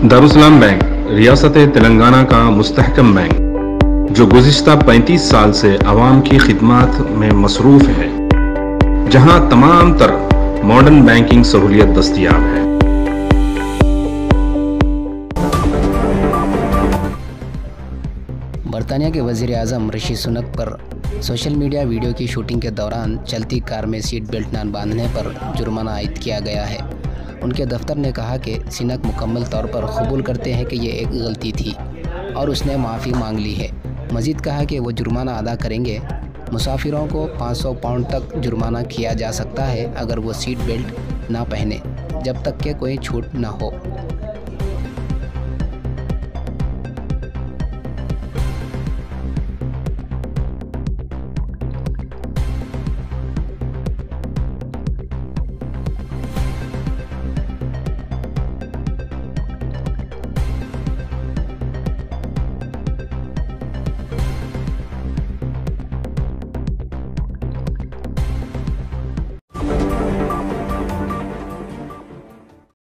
Darussalam bank रियासत तेलंगाना का मुस्तहकम bank जो गुज़िश्ता 35 साल से आवाम की खिदमत में मसरूफ़ है, जहां तमाम तर मॉडर्न बैंकिंग सहूलियत दस्तयाब है। बरतानिया के वज़ीर आज़म ऋषि सुनक पर सोशल मीडिया वीडियो की शूटिंग के दौरान चलती कार में सीट बेल्ट न बांधने पर जुर्माना आयद किया गया है। उनके दफ्तर ने कहा कि सुनक मुकम्मल तौर पर कबूल करते हैं कि ये एक गलती थी और उसने माफ़ी मांग ली है। मज़ीद कहा कि वो जुर्माना अदा करेंगे। मुसाफिरों को 500 पाउंड तक जुर्माना किया जा सकता है अगर वो सीट बेल्ट ना पहने, जब तक कि कोई छूट ना हो।